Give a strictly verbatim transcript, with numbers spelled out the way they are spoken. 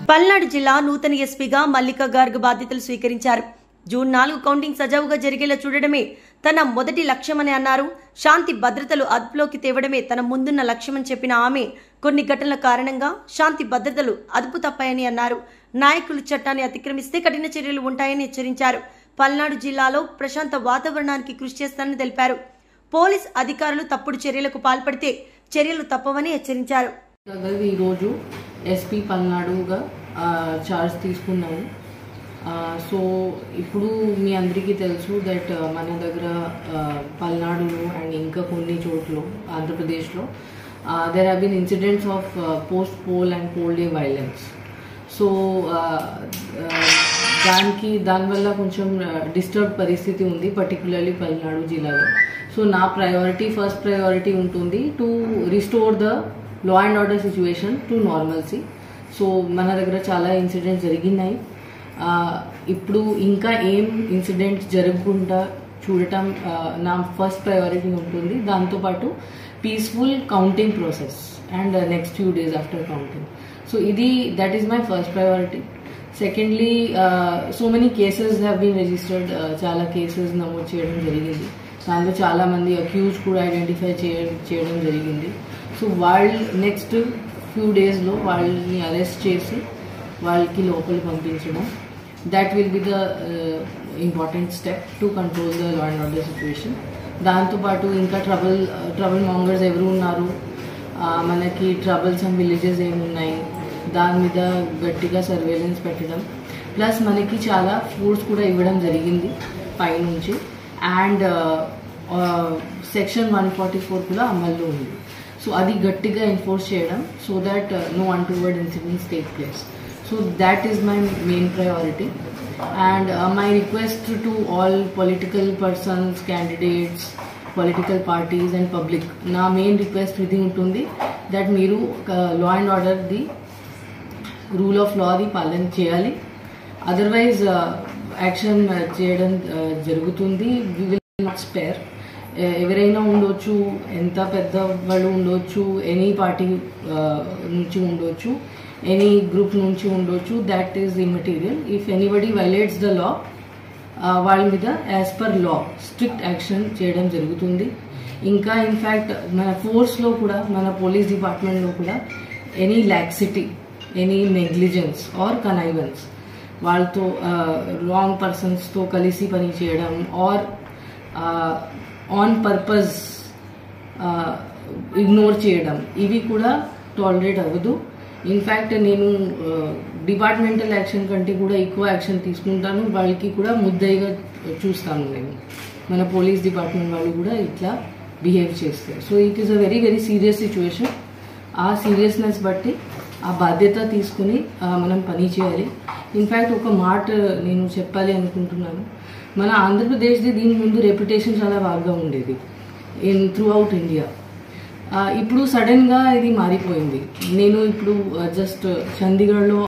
పల్నాడు జిల్లా నూతన ఎస్పీగా మల్లికా గార్గ్ బాధ్యతలు స్వీకరించారు. జూన్ నాలుగు కౌంటింగ్ సజావుగా జరిగేలా చూడడమే తన మొదటి లక్ష్యమని అన్నారు. శాంతి భద్రతలు అదుపులోకి తేవడమే తన ముందున్న లక్ష్యమని చెప్పిన ఆమె కొన్ని ఘటనల కారణంగా శాంతి భద్రతలు అదుపు తప్పాయని అన్నారు. నాయకులు చట్టాన్ని అతిక్రమిస్తే కఠిన చర్యలు ఉంటాయని హెచ్చరించారు. పల్నాడు జిల్లాలో ప్రశాంత వాతావరణానికి కృషి చేస్తానని తెలిపారు. పోలీస్ అధికారులు తప్పుడు చర్యలకు పాల్పడితే చర్యలు తప్పవని హెచ్చరించారు. ఈ రోజు ఎస్పీ పల్నాడుగా చార్జ్ తీసుకున్నాము. సో ఇప్పుడు మీ అందరికీ తెలుసు దట్ మన దగ్గర పల్నాడులో అండ్ ఇంకా కొన్ని చోట్ల ఆంధ్రప్రదేశ్లో there have been incidents of post poll and poll day violence. So దానికి దానివల్ల కొంచెం డిస్టర్బ్ పరిస్థితి ఉంది పర్టికులర్లీ పల్నాడు జిల్లాలో. సో నా ప్రయారిటీ ఫస్ట్ ప్రయారిటీ ఉంటుంది to restore the law and order situation to normalcy. So మన దగ్గర చాలా ఇన్సిడెంట్స్ జరిగినాయి. ఇప్పుడు ఇంకా ఏం ఇన్సిడెంట్స్ జరగకుండా చూడటం నా ఫస్ట్ ప్రయారిటీ ఉంటుంది. దాంతోపాటు peaceful counting process and next few days after counting. So ఇది that is my first priority. Secondly so many cases have been registered. చాలా కేసెస్ నమోదు చేయడం జరిగింది. దాంట్లో చాలామంది అక్యూజ్ కూడా ఐడెంటిఫై చేయడం జరిగింది. సో వాళ్ళు నెక్స్ట్ ఫ్యూ డేస్లో వాళ్ళని అరెస్ట్ చేసి వాళ్ళకి లోపలి పంపించడం that will be the important step to control the law and order situation. దాంతోపాటు ఇంకా ట్రబుల్ ట్రబుల్ మాంగర్స్ ఎవరు ఉన్నారు, మనకి ట్రబుల్స్ అండ్ విలేజెస్ ఏమున్నాయి దాని మీద గట్టిగా సర్వేలెన్స్ పెట్టడం. ప్లస్ మనకి చాలా ఫోర్స్ కూడా ఇవ్వడం జరిగింది పైనుంచి. And section one forty four కూడా అమల్లో ఉంది. సో అది గట్టిగా ఎన్ఫోర్స్ చేయడం so that no untoward incidents take place. So that is my main priority. And my request to all political persons, candidates, political parties and public, నా main request ఇది ఉంటుంది that మీరు law and order the rule of లాది పాలన చేయాలి. Otherwise action చేయడం జరుగుతుంది. We will not spare. ఎవరైనా ఉండొచ్చు, ఎంత పెద్ద వాళ్ళు ఉండొచ్చు, ఎనీ పార్టీ నుంచి ఉండొచ్చు, ఎనీ గ్రూప్ నుంచి ఉండొచ్చు, that is immaterial. If anybody violates the law వాళ్ళ మీద as per law strict action చేయడం జరుగుతుంది. ఇంకా ఇన్ఫ్యాక్ట్ మన ఫోర్స్లో కూడా, మన పోలీస్ డిపార్ట్మెంట్లో కూడా any laxity, any negligence or connivance, వాళ్ళతో రాంగ్ పర్సన్స్తో కలిసి పని చేయడం ఆర్ ఆన్ పర్పస్ ఇగ్నోర్ చేయడం, ఇవి కూడా టాలరేట్ అవ్వదు. ఇన్ఫ్యాక్ట్ నేను డిపార్ట్మెంటల్ యాక్షన్ కంటే కూడా ఎక్కువ యాక్షన్ తీసుకుంటాను. వాళ్ళకి కూడా ముద్దయిగా చూస్తాను నేను. మన పోలీస్ డిపార్ట్మెంట్ వాళ్ళు కూడా ఇట్లా బిహేవ్ చేస్తారు. So it is a very very serious situation. ఆ సీరియస్నెస్ బట్టి ఆ బాధ్యత తీసుకుని మనం పని చేయాలి. ఇన్ఫ్యాక్ట్ ఒక మాట నేను చెప్పాలి అనుకుంటున్నాను. మన ఆంధ్రప్రదేశ్ది దీని ముందు రెప్యుటేషన్ చాలా బాగా ఉండేది ఇన్ త్రూ అవుట్ ఇండియా. ఇప్పుడు సడన్గా ఇది మారిపోయింది. నేను ఇప్పుడు జస్ట్ చండీగఢ్లో